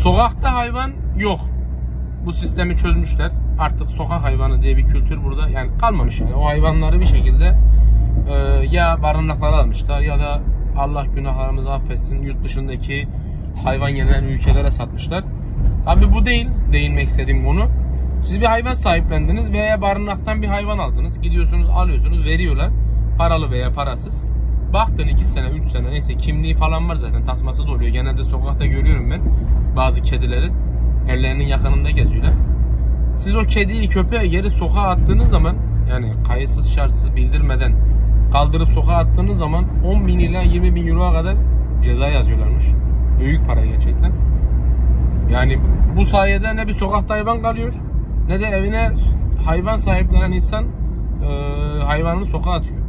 Sokakta hayvan yok. Bu sistemi çözmüşler. Artık sokak hayvanı diye bir kültür burada yani kalmamış yani. O hayvanları bir şekilde ya barınaklara almışlar ya da Allah günahlarımızı affetsin yurt dışındaki hayvan yenilen ülkelere satmışlar. Tabi bu değil değinmek istediğim konu. Siz bir hayvan sahiplendiniz veya barınaktan bir hayvan aldınız. Gidiyorsunuz alıyorsunuz veriyorlar. Paralı veya parasız. Baktın 2 sene 3 sene neyse kimliği falan var zaten tasması da oluyor. Genelde sokakta görüyorum ben bazı kedileri. Evlerinin yakınında geziyorlar. Siz o kediyi köpeği geri sokağa attığınız zaman yani kayıtsız şartsız bildirmeden kaldırıp sokağa attığınız zaman 10.000 ila 20.000 euroya kadar ceza yazıyorlarmış. Büyük para gerçekten. Yani bu sayede ne bir sokakta hayvan kalıyor ne de evine hayvan sahiplenen insan hayvanını sokağa atıyor.